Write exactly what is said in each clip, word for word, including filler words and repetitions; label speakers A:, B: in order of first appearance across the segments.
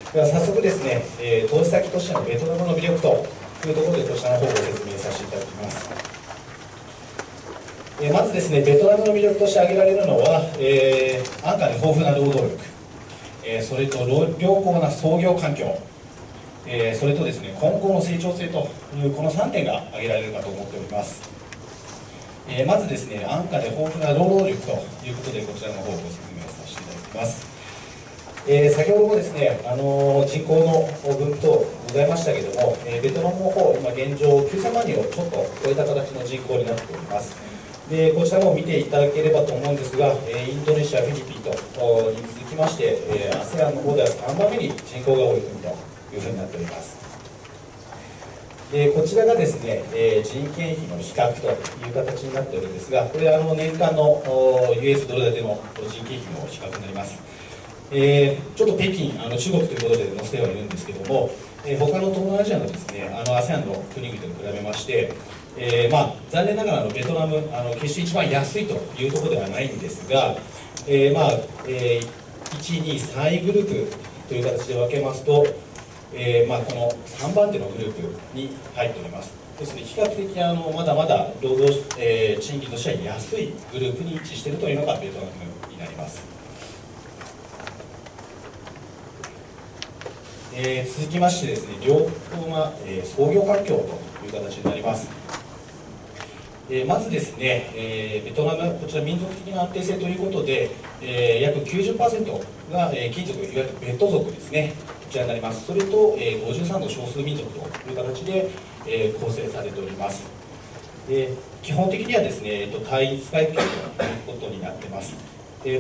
A: では早速ですね、えー投資先としてのベトナムの魅力というところでこちらの方をご説明させていただきます。えーまずですね、ベトナムの魅力として挙げられるのは、えー安価で豊富な労働力、えーそれと良好な操業環境、えーそれとですね、今後の成長性というこのさんてんが挙げられるかと思っております。えーまずですね、安価で豊富な労働力ということでこちらの方をご説明させていただきます。えー先ほどもですね、あのー人口の分布等ございましたけれども、えーベトナムの方、今現状きゅうせんまんにんをちょっと超えた形の人口になっております。でこちらも見ていただければと思うんですが、えーインドネシア、フィリピンとおに続きまして、えー、アセアン の方ではさんばんめに人口が多い国というふうになっております。でこちらがですね、えー人件費の比較という形になっておるんですが、これはあの年間のお ユーエス ドル建ての人件費の比較になります。えーちょっと北京、あの中国ということで載せてはいるんですけども、えー他の東南アジアのですね、あの アセアン の国々と比べまして、えーまあ、残念ながらあのベトナム、あの決して一番安いというところではないんですが、えーまあえーいち、に、さんいグループという形で分けますと、えーまあ、このさんばんてのグループに入っております。ですので、比較的あのまだまだ労働、えー賃金としては安いグループに位置しているというのがベトナムになります。えー続きましてですね、良好な、えー操業環境という形になります。えーまずですね、えーベトナム、こちら民族的な安定性ということで、えー約 きゅうじゅっパーセント が、えー金属、いわゆるベッド族ですね、こちらになります。それと、えーごじゅうさんの少数民族という形で、えー構成されております。で基本的にはですね、えーと単一階級ということになってます。で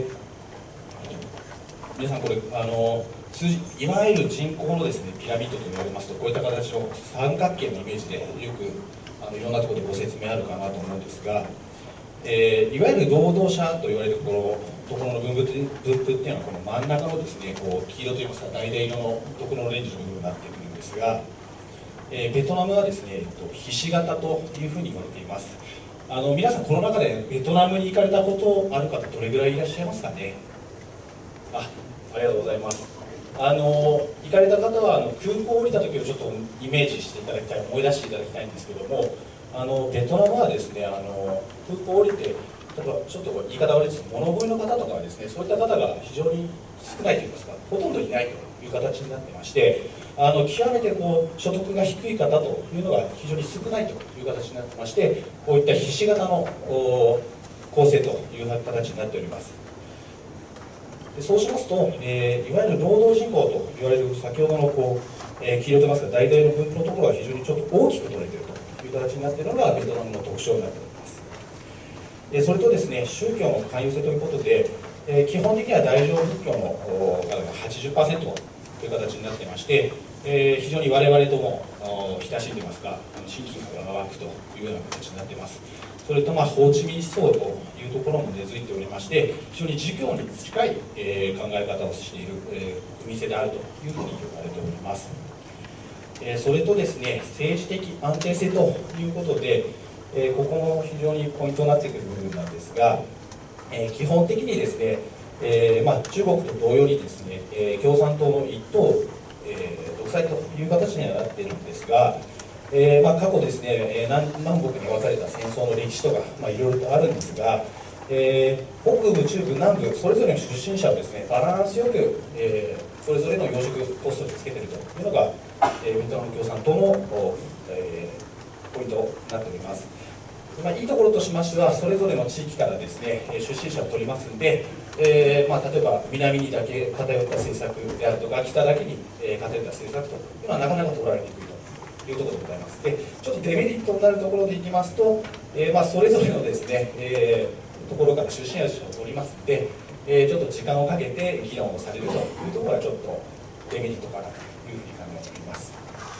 A: 皆さんこれあの通いわゆる人口のですねピラミッドと言われますと、こういった形の三角形のイメージでよくあのいろんなところでご説明あるかなと思うんですが、えーいわゆる労働者と言われるこのところの分布って分布っていうのは、この真ん中のですねこう黄色といいますか橙色のところのレンジの部分になってくるんですが、えーベトナムはですね、えっとひし形というふうに言われています。あの皆さんこの中でベトナムに行かれたことある方どれぐらいいらっしゃいますかね。あありがとうございます。あの行かれた方はあの空港を降りた時をちょっとイメージしていただきたい、思い出していただきたいんですけども、あのベトナムはですね、あの空港を降りて、例えばちょっと言い方悪いですけど、物乞いの方とかはですね、そういった方が非常に少ないといいますか、ほとんどいないという形になってまして、あの極めてこう所得が低い方というのが非常に少ないという形になってまして、こういったひし形のお構成という形になっております。でそうしますと、えーいわゆる労働人口と言われる先ほどのこう、えー黄色といいますか橙色の分布のところが非常にちょっと大きく取れているという形になっているのがベトナムの特徴になっております。でそれとですね、宗教の寛容性ということで、えー基本的には大乗仏教のお方が はちじゅっパーセント という形になっていまして、えー非常に我々ともお親しんでいますが、あの親近感が湧くというような形になっています。それと、まあ、ホーチミン思想というところも根付いておりまして、非常に儒教に近い、えー考え方をしている、えー国民性であるというふうに言われております。えーそれとですね、政治的安定性ということで、えーここも非常にポイントになってくる部分なんですが、えー基本的にですね、えーまあ、中国と同様にですね、えー共産党の一党、えー独裁という形にはなっているんですが、えーまあ、過去ですね、えー南南北に分かれた戦争の歴史とか、まあ、いろいろとあるんですが、えー北部、中部、南部、それぞれの出身者をですね、バランスよく、えーそれぞれの要職ポストにつけているというのが、えーベトナム共産党の、おえーポイントになっております。まあ、いいところとしましては、それぞれの地域からですね、えー出身者を取りますんで、えーまあ、例えば南にだけ偏った政策であるとか、北だけに、えー偏った政策というのはなかなか取られにくいというところでございます。で、ちょっとデメリットになるところでいきますと、えーまあ、それぞれのですね、えーところから出身者を取りますので、えーちょっと時間をかけて議論をされるというところはちょっとデメリットかなというふうに考えております。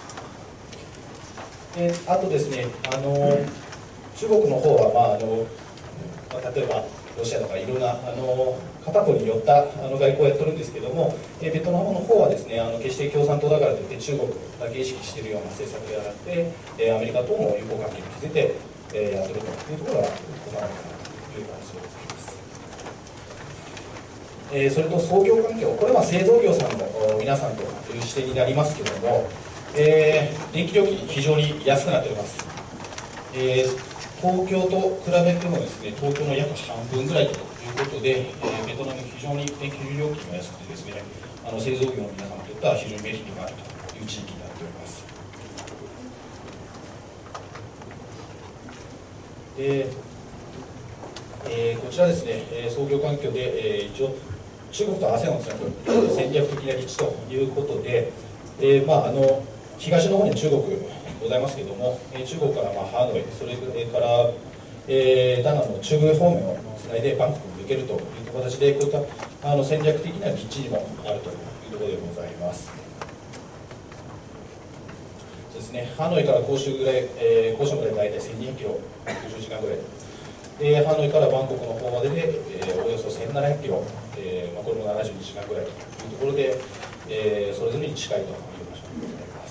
A: であとですね、あの中国の方は、まああのまあ、例えばロシアとかいろんなあの片方に寄ったあの外交をやってるんですけども、えベトナムの方はですね、あの決して共産党だからといって中国だけ意識しているような政策ではなくて、えアメリカとも友好関係を築いて、えやってるというところが困らないかなという話でございます。えーそれと創業環境、これは製造業さんの皆さんという視点になりますけれども、えー、電気料金非常に安くなっております。えー、東京と比べてもですね、東京の約半分ぐらいということで、えー、ベトナム非常に電気料金が安くてですね、あの製造業の皆様にとっては非常にメリットがあるという地域になっております。でえー、こちらですね、えー、創業環境で、えー、一応中国と アセアン をつなぐ戦略的な立地ということで、えーまあ、あの東の方に中国ございますけれども、えー、中国から、まあ、ハノイ、それから、えー、ダナンの中部方面をつないでバンコクに抜けるという形で、こういったあの戦略的な立地にもあるというところでございます。そうですね、ハノイから広州ぐらい、えー、広州まで大体せんにひゃくキロ、ろくじゅうじかんぐらい。でハノイからバンコクの方までで、えー、およそせんななひゃくキロ、えーまあ、これもななじゅうにじかんぐらいというところで、えー、それぞれに近いという場所になります。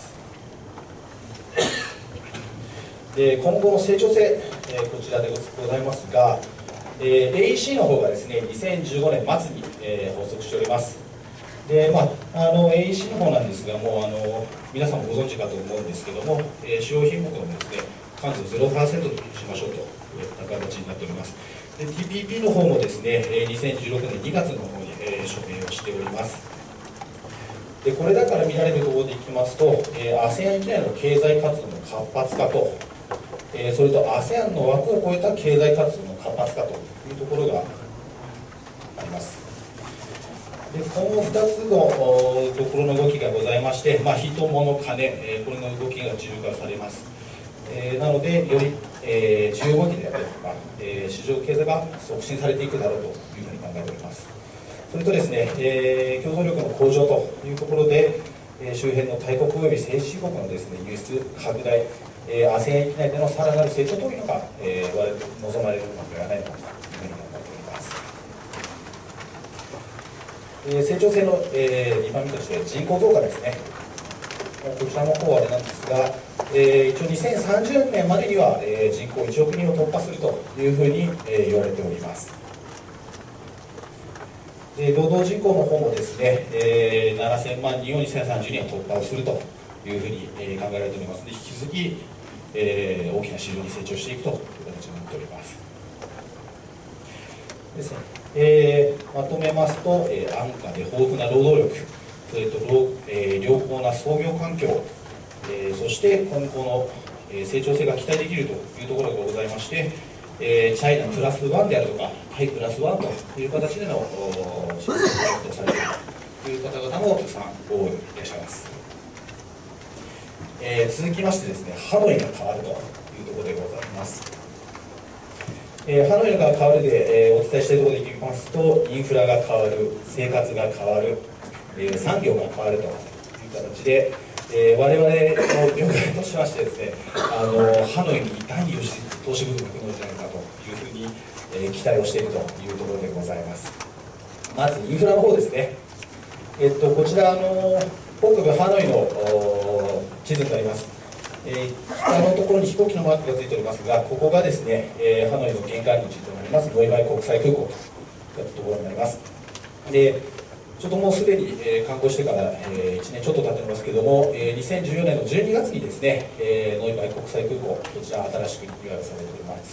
A: で今後の成長性、えー、こちらでございますが、えー、エーイーシー の方がですねにせんじゅうごねん末に、えー、発足しております。でまあ、あの エーイーシー の方なんですが、もうあの皆さんもご存知かと思うんですけども、えー、主要品目のですね関数 ゼロパーセント としましょうといった形になっております。で ティーピーピー の方もですねにせんじゅうろくねんにがつの方に、えー、署名をしております。でこれだから見られるところでいきますと、えー、アセアン 以内の経済活動の活発化と、えー、それと アセアン の枠を超えた経済活動の活発化というところがあります。でこのふたつのところの動きがございまして、まあ、人物金、えー、これの動きが自由化されます。えー、なのでより、えー、需要動きであったりとか、えー、市場経済が促進されていくだろうというふうに考えております。それとですね、えー、競争力の向上というところで、えー、周辺の大国及び先進国のですね輸出拡大、えー、アセアン 域内でのさらなる成長というのが、えー、望まれるのではないかというふうに考えております。えー、成長性の、えー、にばんめとして人口増加ですね。こちらの方はあれなんですが、えー、一応にせんさんじゅうねんまでには、えー、人口いちおくにんを突破するというふうに、えー、言われております。で労働人口の方もですね、えー、ななせんまんにんをにせんさんじゅうねんには突破をするというふうに、えー、考えられておりますので、引き続き、えー、大きな市場に成長していくという形になっております。ですね、えー、まとめますと、えー、安価で豊富な労働力、それと、えー、良好な創業環境、えー、そして今後の、えー、成長性が期待できるというところがございまして、えー、チャイナプラスワンであるとか、タイプラスワンという形での支援をされているという方々もたくさん多いらっしゃいます。えー、続きましてですね、ハノイが変わるというところでございます。えー、ハノイが変わるで、えー、お伝えしたいところでいきますと、インフラが変わる、生活が変わる、えー、産業が変わるという形で、えー、我々の業界としましてですね、あのハノイに大に投資部分が来るのではないかというふうに、えー、期待をしているというところでございます。まずインフラの方ですね。えっとこちらあの北部ハノイの地図になります。えー、北のところに飛行機のマークがついておりますが、ここがですね、えー、ハノイの玄関口となりますノイバイ国際空港というところになります。でちょっともうすでに、えー、観光してから、えー、いちねんちょっと経っておりますけれども、えー、にせんじゅうよねんのじゅうにがつにですね、えー、ノイバイ国際空港、こちら新しくリニューアルされております。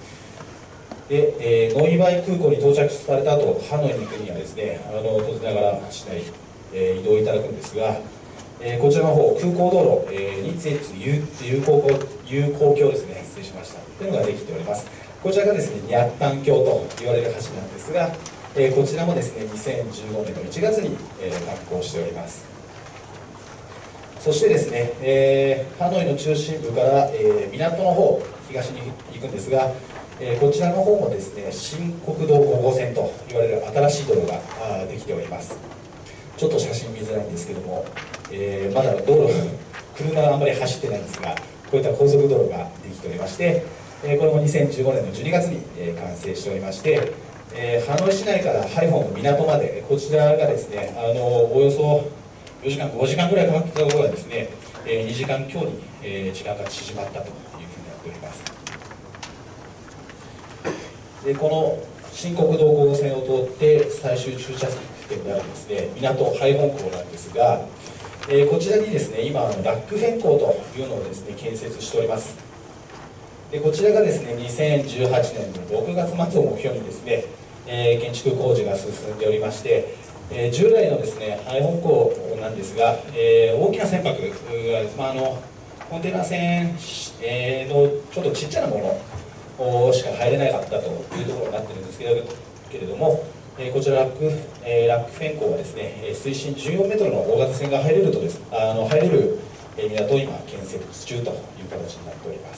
A: で、えー、ノイバイ空港に到着された後、ハノイに行くにはですね、あの当然ながら市内、えー、移動いただくんですが、えー、こちらの方空港道路、えー、日越友好友好橋ですね、失礼しましたというのができております。こちらがですねニャッタン橋と言われる橋なんですが、えー、こちらもですねにせんじゅうごねんのいちがつに、えー、発行しております。そしてですね、えー、ハノイの中心部から、えー、港の方東に行くんですが、えー、こちらの方もですね新国道ご号線と言われる新しい道路ができております。ちょっと写真見づらいんですけども、えー、まだ道路車はあまり走ってないんですが、こういった高速道路ができておりまして、えー、これもにせんじゅうごねんのじゅうにがつに、えー、完成しておりまして、えー、ハノイ市内からハイフォンの港まで、こちらがですねあのおよそよじかんごじかんぐらいかかってたところがですね、えー、にじかん強に、えー、時間が縮まったというふうになっております。でこの新国道ご号線を通って最終駐車点であるですね、港廃本港なんですが、えー、こちらにですね、今、ラックフェン港というのをですね、建設しております。でこちらがですね、にせんじゅうはちねんのろくがつ末を目標にですね、えー、建築工事が進んでおりまして、えー、従来のですね、廃本港なんですが、えー、大きな船舶が、まあ、あのコンテナ船、えー、のちょっとちっちゃなものしか入れなかったというところになっているんですけれどけれども、えー、こちらラック、えー、ラックフェン港はですね、水深じゅうよんメートルの大型船が入れるとですあの入れる港を今建設中という形になっております。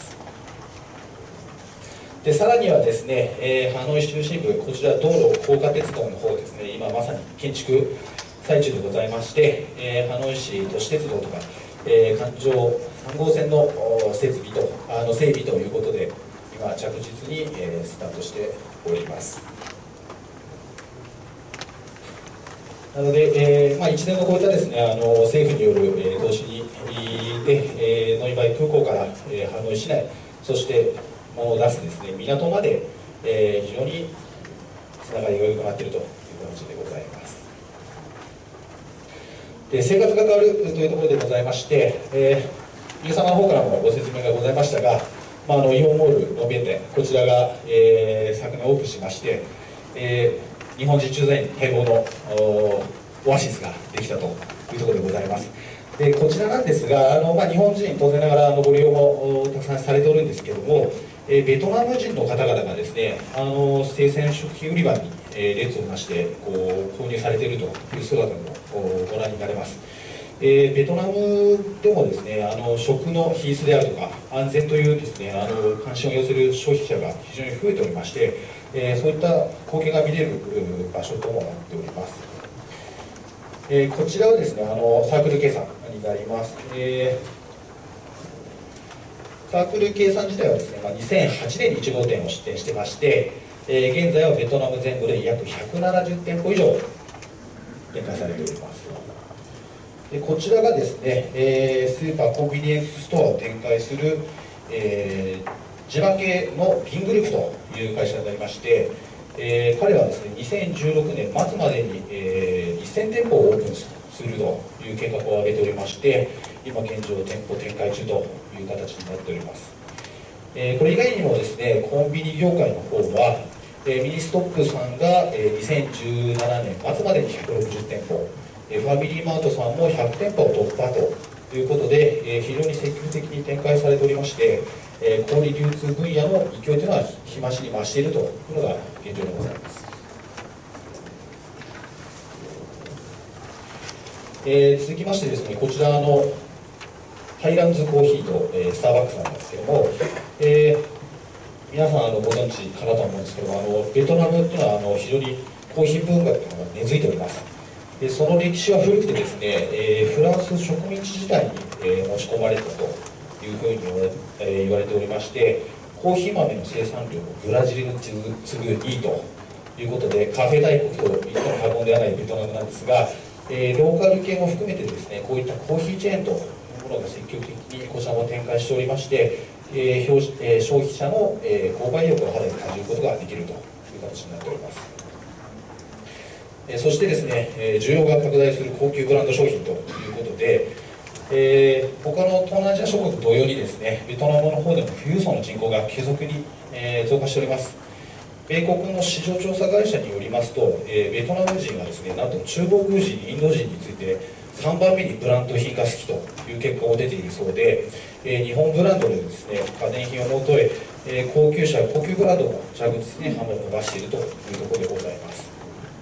A: でさらにはですね、えー、ハノイ中心部、こちら道路高架鉄道の方ですね、今まさに建築最中でございまして、えー、ハノイ市都市鉄道とか、えー、環状さん号線の設備とあの整備ということで、今着実に、えー、スタートしております。なので、えーまあ、一連のこういったですね、あの政府による、えー、投資にで、えー、ノイバイ空港から、えー、ハノイ市内、そして物を出すですね、港まで、えー、非常につながりが良くなっているという形でございます。で生活が変わるというところでございまして、えー、皆様の方からもご説明がございましたが、まあ、あのイオンモールの弁店、こちらが、えー、昨年オープンしまして、えー、日本人駐在員併合のオアシスができたというところでございます。でこちらなんですが、あの、まあ、日本人当然ながらあのご利用もたくさんされておるんですけれども、えー、ベトナム人の方々がですね、あの生鮮食品売り場に、えー、列をなしてこう購入されているという姿もご覧になれます。えー、ベトナムでもですね、あの食の品質であるとか安全というですね、あの関心を寄せる消費者が非常に増えておりまして、えー、そういった光景が見れる場所ともなっております。えー、こちらはですね、あのサークル計算になります。えー、サークル計算自体はですね、まあ、にせんはちねんにいち号店を出店してまして、えー、現在はベトナム全土で約ひゃくななじゅってんぽ以上展開されております。でこちらがですね、えー、スーパーコンビニエンスストアを展開する、えー、地場系のピングループという会社になりまして、えー、彼はですねにせんじゅうろくねん末までに、えー、せん店舗をオープンするという計画を挙げておりまして、今現状店舗展開中という形になっております。えー、これ以外にもですね、コンビニ業界の方は、えー、ミニストップさんが、えー、にせんじゅうななねん末までにひゃくろくじゅってんぽ、えー、ファミリーマートさんもひゃく店舗を突破ということで、えー、非常に積極的に展開されておりまして、えー、小売流通分野の勢いというのは日増しに増しているというのが現状でございます。えー、続きましてですね、こちらのハイランズコーヒーと、えー、スターバックスなんですけども、えー、皆さんあのご存知かなと思うんですけども、あのベトナムというのはあの非常にコーヒー文化というのが根付いております。でその歴史は古くてですね、えー、フランス植民地時代に、えー、持ち込まれたというふうに言われ、えー、言われておりまして、コーヒー豆の生産量をブラジルに次ぐにいということで、カフェ大国と言っても過言ではないベトナムなんですが、えー、ローカル系も含めてですね、こういったコーヒーチェーンというものが積極的にこちらも展開しておりまして、えー表えー、消費者の、えー、購買意欲を肌に感じることができるという形になっております。えー、そしてですね、えー、需要が拡大する高級ブランド商品ということで、えー、他の東南アジア諸国同様にですね、ベトナムの方でも富裕層の人口が急速に、えー、増加しております。米国の市場調査会社によりますと、えー、ベトナム人がですね、なんと中国人、インド人についてさんばんめにブランド品が好きという結果も出ているそうで、えー、日本ブランドでですね、家電品をもとええー、高級車、高級ブランドも着実に販売を伸ばしているというところでございます。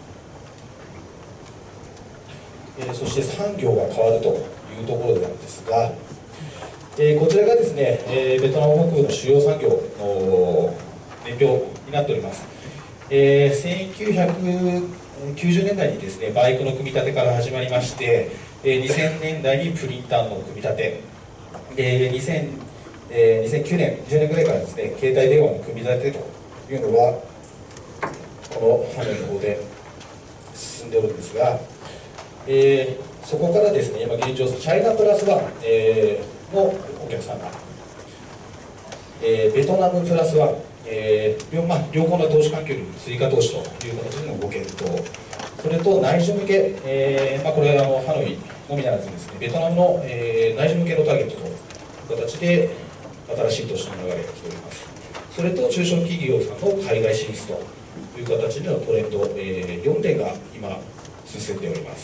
A: えー、そして産業が変わるというところなんですが、えー、こちらがですね、えー、ベトナム北部の主要産業の年表になっております。えー、せんきゅうひゃくきゅうじゅうねんだいにですね、バイクの組み立てから始まりまして、えー、にせんねんだいにプリンターの組み立て、えー、にせんえー、にせんきゅうねん、じゅうねんぐらいからですね、携帯電話の組み立てというのは、このハノイの方で進んでおるんですが、えー、そこからですね、今現状、チャイナプラスワン、えー、のお客様、えー、ベトナムプラスワン、 えー両まあ、良好な投資環境に追加投資という形でのご検討、それと内需向け、えーまあ、これはあのハノイのみならずですね、ベトナムの、えー内需向けのターゲットという形で新しい投資の流れが来ております。それと中小企業さんの海外進出という形でのトレンド、えー、よんてんが今進んでおります。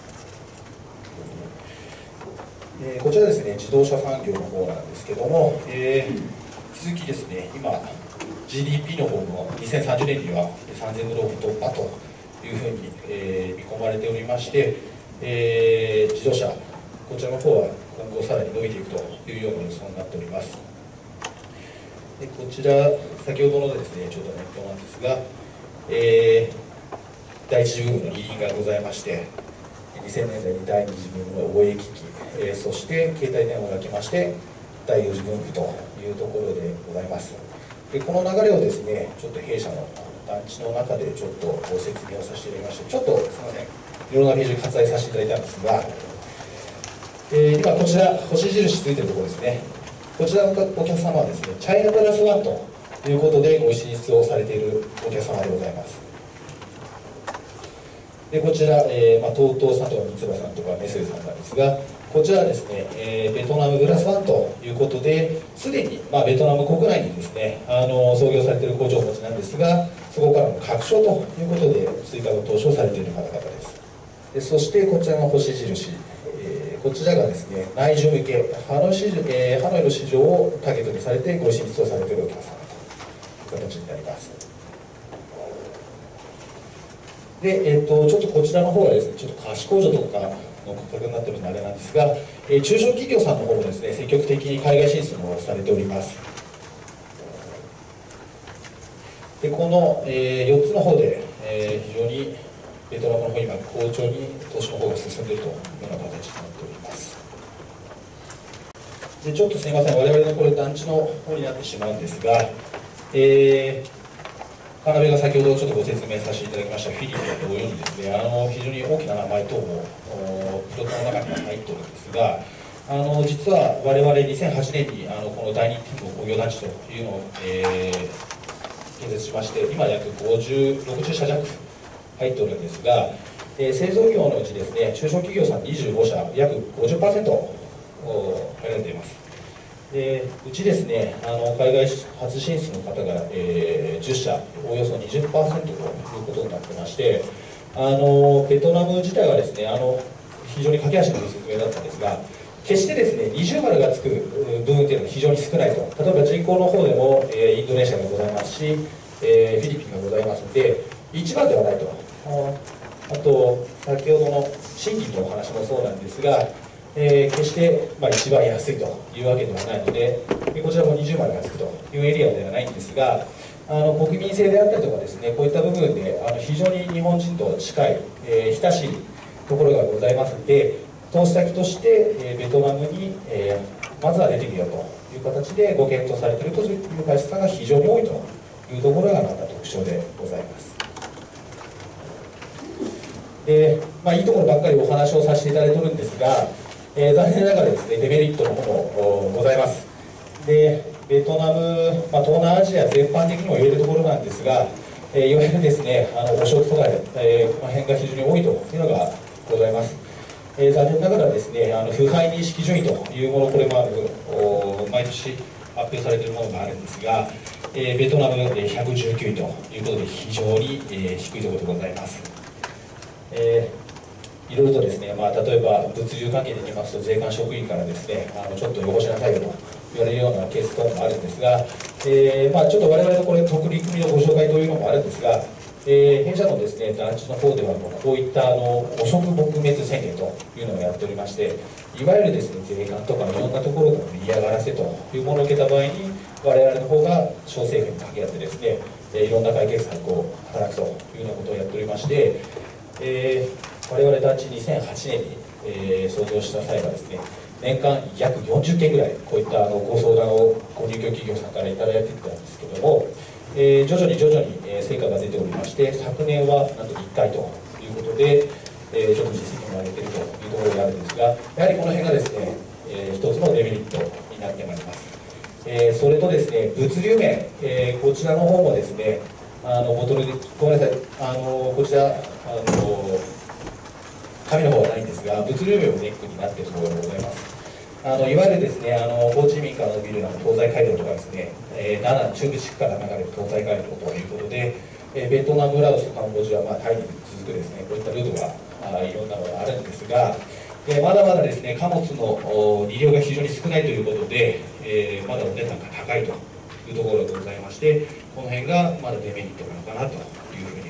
A: えーこちらですね、自動車産業の方なんですけども、えー引き続きですね、今 ジーディーピー の方もにせんさんじゅうねんにはさんぜんドル突破というふうに、えー見込まれておりまして、えー自動車こちらの方は今後さらに伸びていくというような予想になっております。でこちら先ほどのですねちょっとネットなんですが、えー第一次ブームのリーンがございまして、にせんねんだいに第二次ブームの貿易機器、えーそして携帯電話が来まして第よん次ブームというところでございます。でこの流れをですねちょっと弊社の団地の中でちょっとご説明をさせていただきまして、ちょっとすみませんいろんなページ割愛させていただいたんですが、えー今こちら星印ついてるところですね、こちらのお客様はですねチャイナプラスワンということでご進出をされているお客様でございます。でこちら、えーまあ、TOTOさんとか三つ葉さんとかメスイさんなんですが、こちらはですね、えーベトナムグラスワンということで、すでに、まあ、ベトナム国内にですねあの創業されている工場をお持ちなんですが、そこからの拡張ということで追加の投資をされている方々です。でそしてこちらの星印、えーこちらがですね内需向けハノイ市場、えーハノイの市場をターゲットにされてご進出をされているお客様という形になります。で、えー、とちょっとこちらの方はですね、ちょっと貸し工場とかの価格になっているのであれなんですが、えー中小企業さんの方もですね、積極的に海外進出もされております。で、この、えーよっつの方で、えー非常にベトナムの方、今、好調に投資の方が進んでいるというような形になっております。で、ちょっとすみません、我々のこれ、団地の方になってしまうんですが、えー川辺が先ほどちょっとご説明させていただきましたフィリピン同様にですね、あの非常に大きな名前等もおプロットの中には入っているんですが、あの実は我々にせんはちねんにあのこの第二天の工業団地というのを、えー建設しまして、今約ごじゅうろくじゅっしゃ弱入っておるんですが、えー製造業のうちですね中小企業さんにじゅうごしゃ約 ごじゅっパーセント お入られています。でうちですねあの海外初進出の方が、えーじゅっしゃおよそ にじゅっパーセント ということになってまして、あのベトナム自体はですねあの非常に駆け足の説明だったんですが、決してですね二重丸がつく部分というのは非常に少ないと。例えば人口の方でも、えーインドネシアがございますし、えーフィリピンがございますのでいちばんではないと。あと先ほどの賃金のお話もそうなんですが、えー決して、まあ、一番安いというわけではないので、でこちらもにじゅう丸がつくというエリアではないんですが、あの国民性であったりとかですね、こういった部分であの非常に日本人と近い、えー親しいところがございますので、投資先として、えーベトナムに、えーまずは出てみようという形でご検討されているという会社さんが非常に多いというところがまた特徴でございます。でまあ、いいところばっかりお話をさせていただいているんですが、えー残念ながらですねデメリットの方もおございます。でベトナム、まあ、東南アジア全般的にも言えるところなんですが、えーいわゆるですねあの汚職とか、えーこの辺が非常に多いというのがございます。えー残念ながらですねあの腐敗認識順位というもの、これもあるお毎年発表されているものがあるんですが、えーベトナムえーひゃくじゅうきゅういということで非常に、えー低いところでございます。えーいろいろとですね、まあ、例えば物流関係で言いますと税関職員からですねあのちょっとよこしなさいよと言われるようなケース等もあるんですが、えーまあ、ちょっと我々のこれ取り組みのご紹介というのもあるんですが、えー弊社のですね団地の方ではもうこういったあの汚職撲滅宣言というのをやっておりまして、いわゆるですね税関とかいろんなところの嫌がらせというものを受けた場合に我々の方が小政府に掛け合ってですねえーいろんな解決策を働くというようなことをやっておりまして、えー我々団地にせんはちねんに、えー創業した際はですね年間約よんじゅっけんぐらいこういったあのご相談をご入居企業さんからいただいていたんですけども、えー徐々に徐々にえー成果が出ておりまして、昨年はなんといっかいということで、えーちょっと実績も上げているというところがあるんですが、やはりこの辺がですね、えー一つのデメリットになってまいります。 えー、それとですね、物流面、えー、こちらの方もですね、あのボトルで、ごめんなさい、あのこちら、あの紙の方はないんですが、物流面もネックになっているところでございます。あのいわゆるですね、あのホーチミンから伸びるあの東西街道とかですね、えー、ダナン、中部地区から流れる東西街道ということで、えー、ベトナム、ラオス、カンボジア、まあ、タイに続くですね、こういったルートがあいろんなのがあるんですが、えー、まだまだですね、貨物の利量が非常に少ないということで、えー、まだお値段が高いというところでございまして、この辺がまだデメリットなのかなというふうに